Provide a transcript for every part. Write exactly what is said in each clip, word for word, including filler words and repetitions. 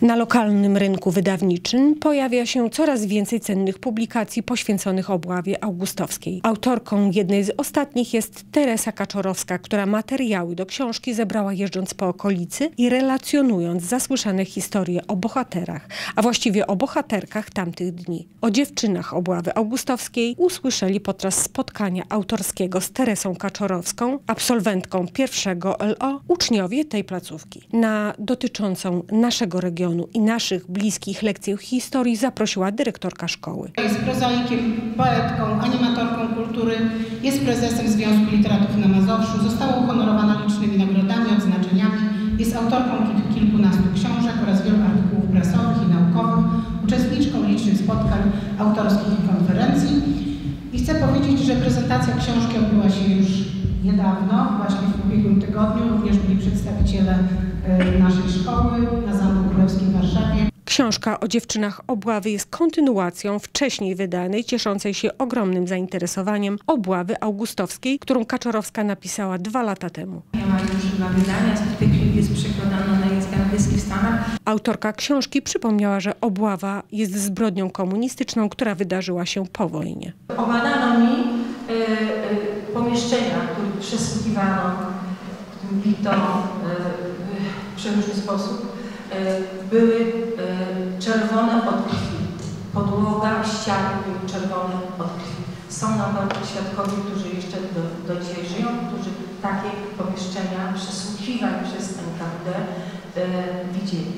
Na lokalnym rynku wydawniczym pojawia się coraz więcej cennych publikacji poświęconych obławie augustowskiej. Autorką jednej z ostatnich jest Teresa Kaczorowska, która materiały do książki zebrała jeżdżąc po okolicy i relacjonując zasłyszane historie o bohaterach, a właściwie o bohaterkach tamtych dni. O dziewczynach obławy augustowskiej usłyszeli podczas spotkania autorskiego z Teresą Kaczorowską, absolwentką pierwszego L O, uczniowie tej placówki. Na dotyczącą naszego regionu i naszych bliskich lekcjach historii zaprosiła dyrektorka szkoły. Jest prozaikiem, poetką, animatorką kultury, jest prezesem Związku Literatów na Mazowszu, została uhonorowana licznymi nagrodami, odznaczeniami, jest autorką kilkunastu książek oraz wielu artykułów prasowych i naukowych, uczestniczką licznych spotkań autorskich i konferencji. I chcę powiedzieć, że prezentacja książki odbyła się już niedawno, właśnie w ubiegłym tygodniu. Również byli przedstawiciele naszej szkoły na Zamku Królewskim w Warszawie. Książka o dziewczynach obławy jest kontynuacją wcześniej wydanej, cieszącej się ogromnym zainteresowaniem obławy augustowskiej, którą Kaczorowska napisała dwa lata temu. Miała już dwa wydania, w tej chwili jest przekładana na język angielski w Stanach. Autorka książki przypomniała, że obława jest zbrodnią komunistyczną, która wydarzyła się po wojnie. Obadano mi y, y, pomieszczenia, które przesłuchiwano, bito y, w przeróżny sposób. Były czerwone od krwi. Podłoga, ściany były czerwone od krwi. Są naprawdę świadkowie, którzy jeszcze do, do dzisiaj żyją, którzy takie pomieszczenia przesłuchiwań przez N K W D widzieli.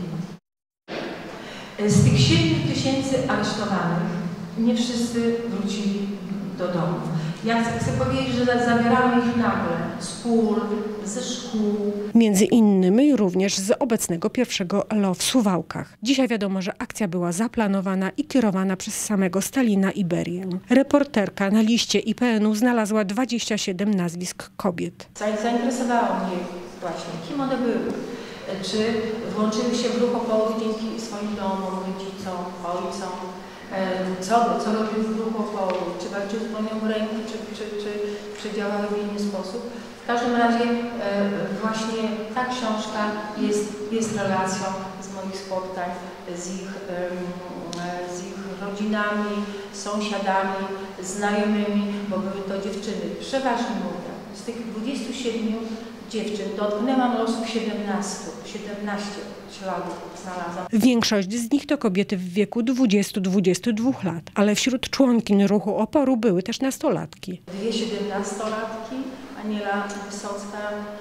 Z tych siedmiu tysięcy aresztowanych nie wszyscy wrócili do domów. Ja chcę, chcę powiedzieć, że zabieramy ich nagle z pól, ze szkół. Między innymi również z obecnego pierwszego L O w Suwałkach. Dzisiaj wiadomo, że akcja była zaplanowana i kierowana przez samego Stalina i Berię. Reporterka na liście I P N u znalazła dwadzieścia siedem nazwisk kobiet. Zainteresowało mnie właśnie, kim one były. Czy włączyły się w ruch oporu dzięki swoim domom, rodzicom, ojcom. Co, co robił w ruchu oporu, czy walczył z bronią w ręku, czy, czy, czy, czy działały w inny sposób. W każdym razie e, właśnie ta książka jest, jest relacją z moich spotkań z ich, e, z ich rodzinami, sąsiadami, znajomymi, bo były to dziewczyny. Przeważnie mówię, z tych dwudziestu siedmiu dziewczyn dotknęłam losów siedemnastu, siedemnaście śladów znalazłam. Większość z nich to kobiety w wieku dwudziestu do dwudziestu dwóch lat, ale wśród członkiń ruchu oporu były też nastolatki. Dwie siedemnastolatki, Aniela Wysocka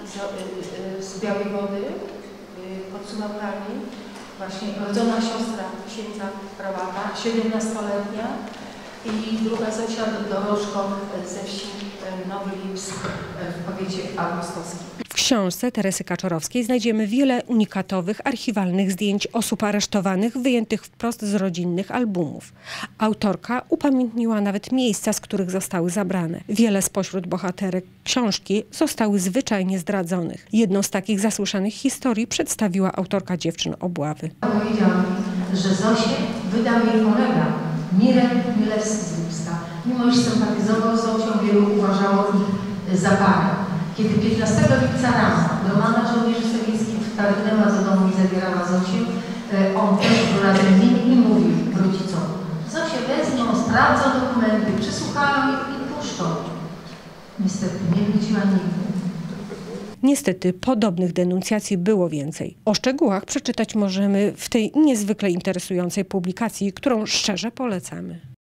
z, z Białej Wody pod Suwałkami, właśnie rodzona siostra księdza prałata, siedemnastoletnia i druga Zosia Dorożko ze wsi Nowy Lips w powiecie augustowskim. W książce Teresy Kaczorowskiej znajdziemy wiele unikatowych, archiwalnych zdjęć osób aresztowanych, wyjętych wprost z rodzinnych albumów. Autorka upamiętniła nawet miejsca, z których zostały zabrane. Wiele spośród bohaterek książki zostały zwyczajnie zdradzonych. Jedną z takich zasłyszanych historii przedstawiła autorka Dziewczyn obławy. Powiedział mi, że Zosię wydał jej kolega Mirek Milewski z Lipska. Mimo iż sympatyzował z Zosią, wielu uważało ich za parę. Kiedy piętnastego lipca rano gromada żołnierzy sowieckich wtargnęła do domu i zabierała Zosię, on też był razem z nimi i mówił rodzicom: Zosię wezmą, sprawdzą dokumenty, przesłuchają ich i puszczą. Niestety nie wróciła nigdy. Niestety podobnych denuncjacji było więcej. O szczegółach przeczytać możemy w tej niezwykle interesującej publikacji, którą szczerze polecamy.